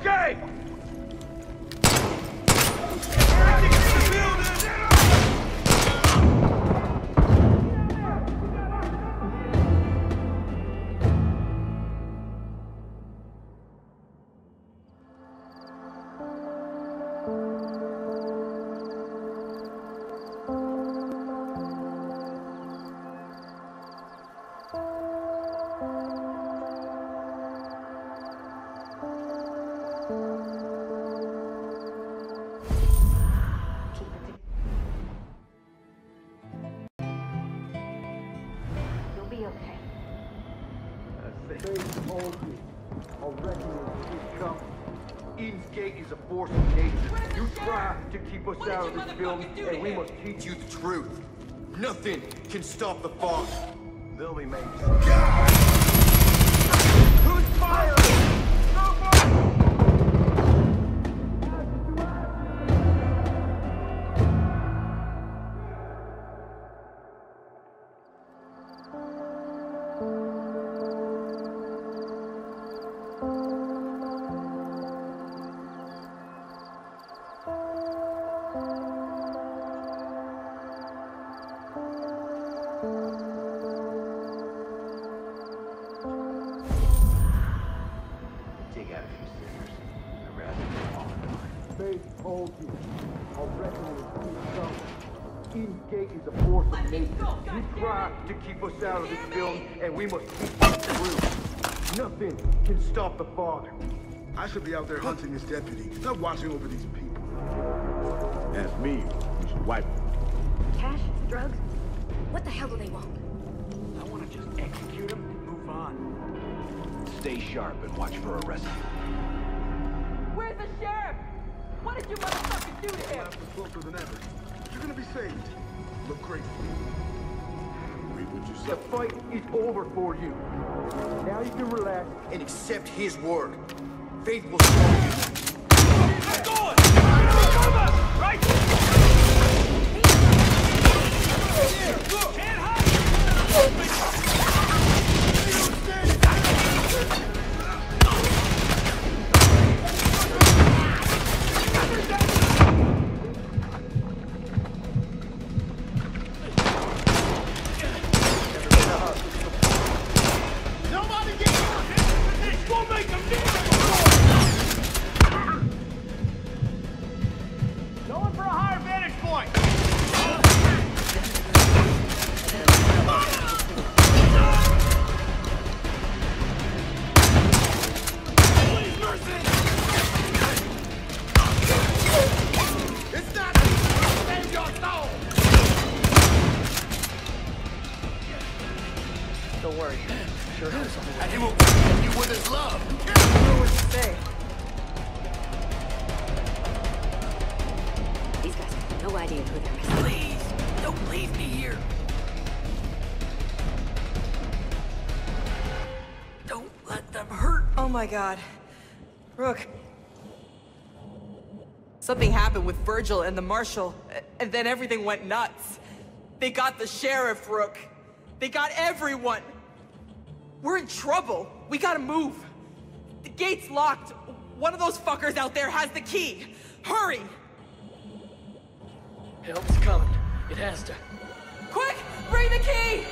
Okay! And we must teach you the truth. Nothing can stop the fog. They'll be made. Who's firing? Out of this film, and we must keep it through. Nothing can stop the fog. I should be out there hunting this deputy, not watching over these people. That's me. You should wipe them. Cash? Drugs? What the hell do they want? I want to just execute them and move on. Stay sharp and watch for arrests. Where's the sheriff? What did you motherfuckers do to him? Closer than ever. You're gonna be saved. Look crazy. The fight is over for you. Now you can relax and accept his word. Faith will show you. Get going! Right! Can't hide! Don't worry. Sure has something. And he will protect you with his love. I don't know what to say. These guys have no idea who they're missing. Please, don't leave me here. Don't let them hurt. Oh my god. Rook. Something happened with Virgil and the marshal, and then everything went nuts. They got the sheriff, Rook. They got everyone. We're in trouble. We gotta move. The gate's locked. One of those fuckers out there has the key. Hurry! Help's coming. It has to. Quick! Bring the key!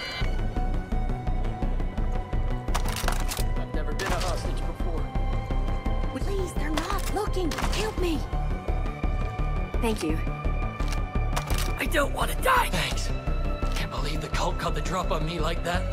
I've never been a hostage before. Please, they're not looking. Help me. Thank you. I don't want to die. Thanks. Can't believe the cult got the drop on me like that.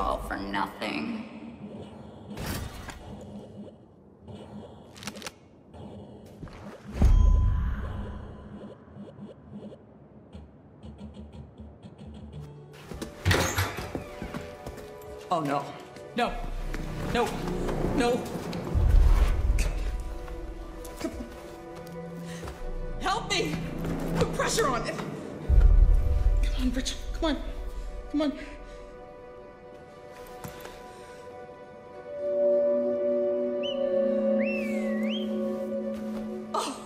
all for nothing. Oh no. No. No. No. Help me! Put pressure on it! Come on, Richard. Come on. Come on. Oh.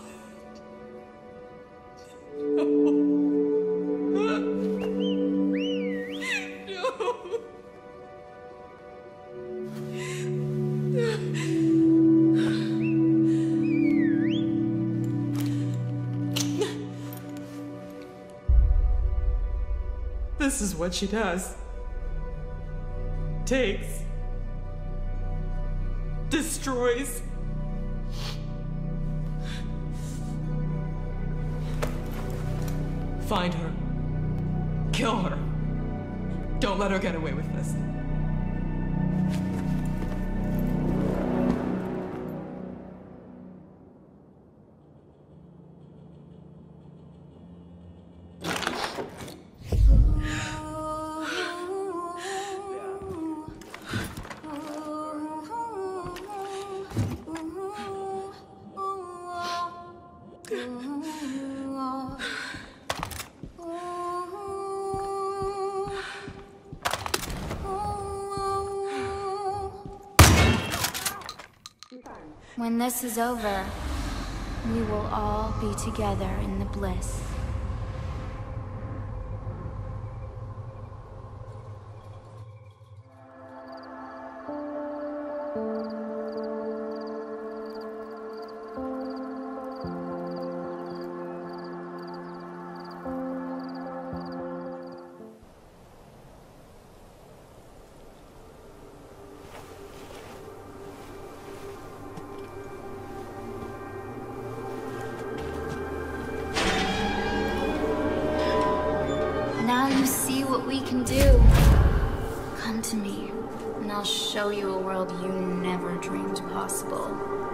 This is what she does. Takes. Destroys. Find her. Kill her. Don't let her get away with this. When this is over, we will all be together in the bliss. Now you see what we can do. Come to me, and I'll show you a world you never dreamed possible.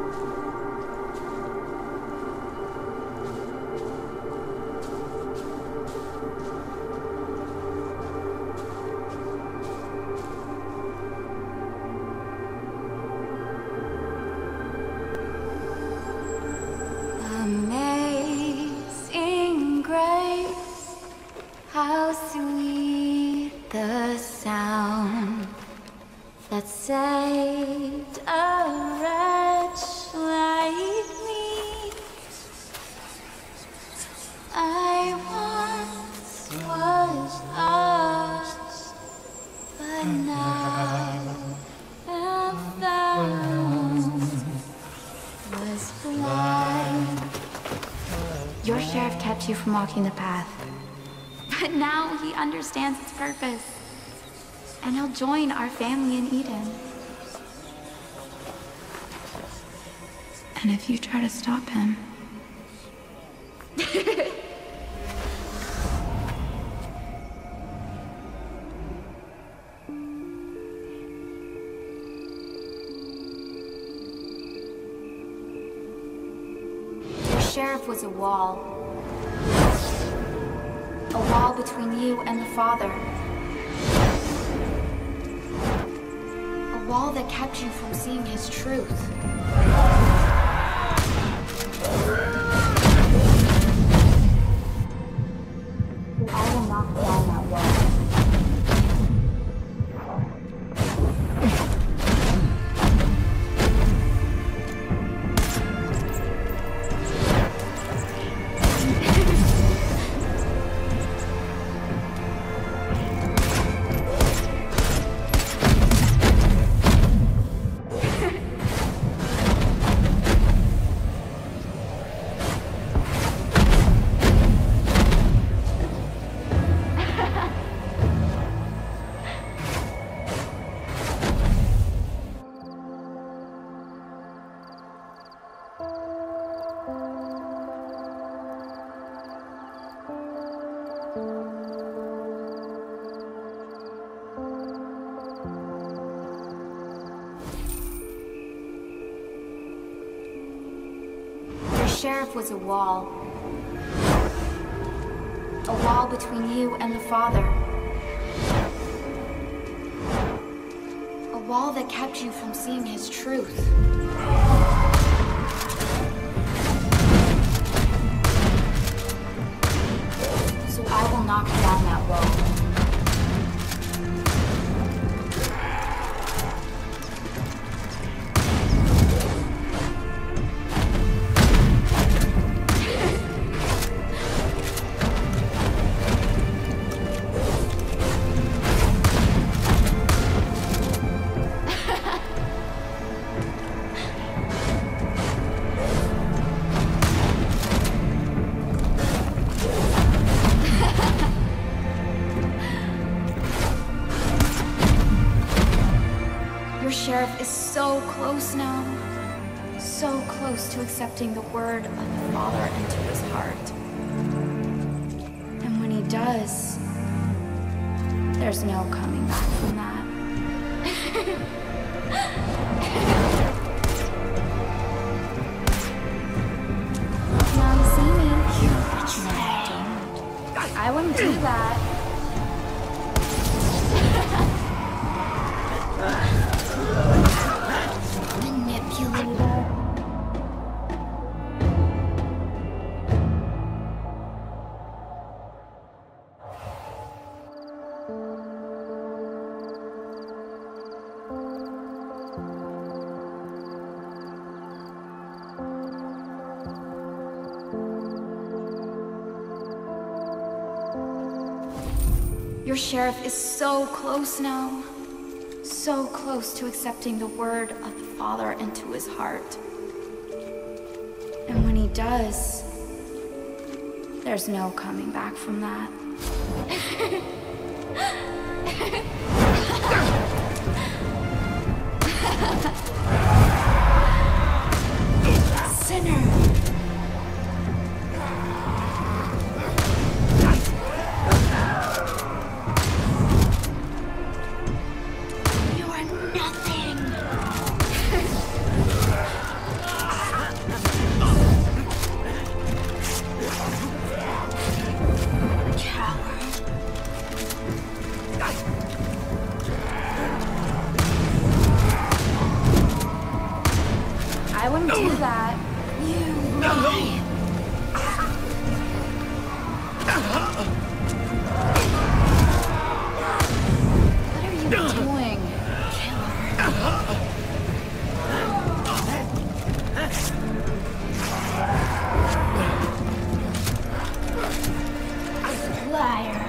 Amazing grace, how sweet the sound that saved a wretch like me. I once was lost, but now am found. Was blind. Your sheriff kept you from walking the path. But now he understands its purpose. And he'll join our family in Eden. And if you try to stop him... Your sheriff was a wall. A wall between you and the Father. A wall that kept you from seeing his truth. I will knock down that wall. sheriff was a wall. A wall between you and the Father. A wall that kept you from seeing his truth. So I will knock down that wall. Sheriff is so close now. So close to accepting the word of the Father into his heart. And when he does, there's no coming back from that. Now you see me. I wouldn't do that. Manipulator. Your sheriff is so close now. So close to accepting the word of the Father into his heart. And when he does, there's no coming back from that. Sinner! I wouldn't do that. You lie. What are you doing, killer? Liar.